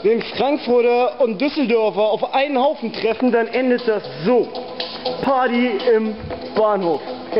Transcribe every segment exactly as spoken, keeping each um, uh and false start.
den Frankfurter und Düsseldorfer auf einen Haufen treffen, dann endet das so. Party im Bahnhof.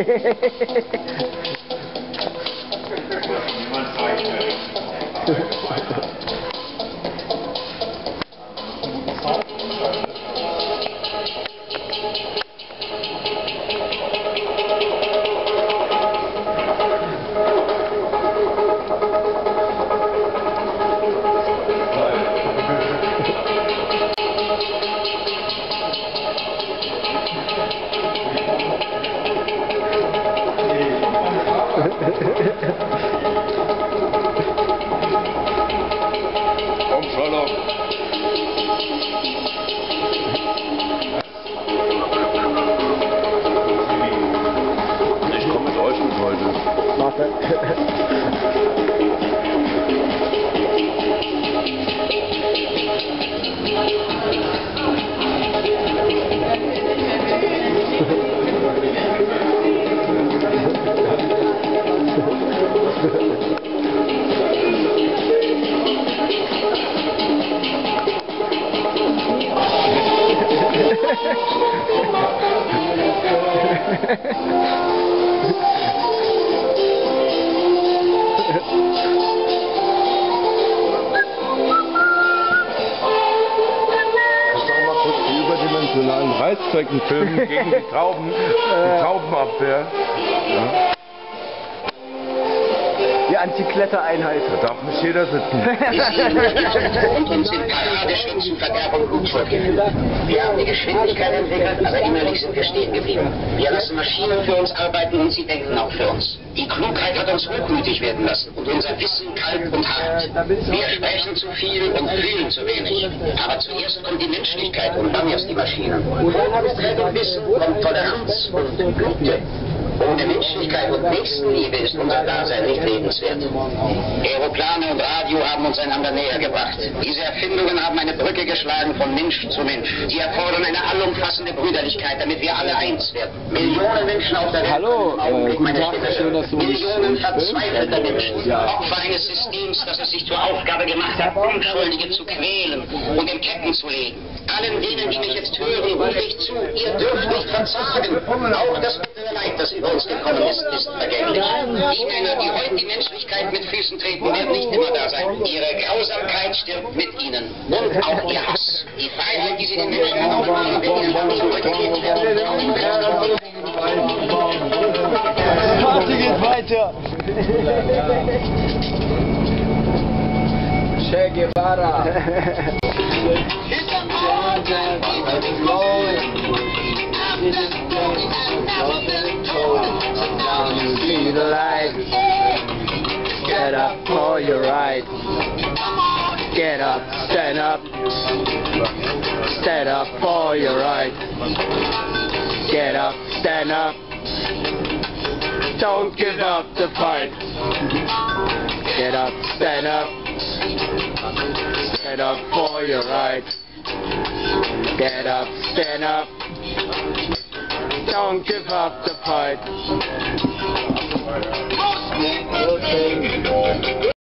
Komm, Sherlock. Ich komme mit euch mit heute. Warte. Überdimensionalen Reißzweckenfilm gegen die Tauben, die Taubenabwehr. Ja. Die Antiklettereinheit. Da darf nicht jeder sitzen. Und uns sind Paradeschutz zu Verderbung Blutvorgänge. Wir haben die Geschwindigkeit entwickelt, aber innerlich sind wir stehen geblieben. Wir lassen Maschinen für uns arbeiten und sie denken auch für uns. Die Klugheit hat uns hochmütig werden lassen und unser Wissen kalt und hart. Wir sprechen zu viel und fühlen zu wenig. Aber zuerst kommt die Menschlichkeit und dann erst die Maschinen. Und dann habe ich Rettung, Wissen und Toleranz und Güte. Ohne Menschlichkeit und Nächstenliebe ist unser Dasein nicht lebenswert. Aeroplane und Radio haben uns einander näher gebracht. Diese Erfindungen haben eine Brücke geschlagen von Mensch zu Mensch. Sie erfordern eine allumfassende Brüderlichkeit, damit wir alle eins werden. Millionen Menschen auf der Welt. Hallo, äh, guten Tag, schön, dass du uns Millionen verzweifelter Menschen. Ja. Opfer eines Systems, das es sich zur Aufgabe gemacht hat, Unschuldige zu quälen und in Ketten zu legen. Allen denen, die mich jetzt hören, rufe ich zu, ihr dürft nicht verzagen. Auch das bittere Leid, das über uns gekommen ist, ist vergänglich. Die Männer, die heute die Menschlichkeit mit Füßen treten, werden nicht immer da sein. Ihre Grausamkeit stirbt mit ihnen. Und auch ihr Hass. Die Freiheit, die sie den Menschen aufbauen, wird irgendwann zurückgekehrt werden. Party geht weiter. Che Guevara. Get up for your right. Get up, stand up. Stand up for your right. Get up, stand up. Don't give up the fight. Get up, stand up. Stand up for your right. Get up, stand up. Don't give up the fight.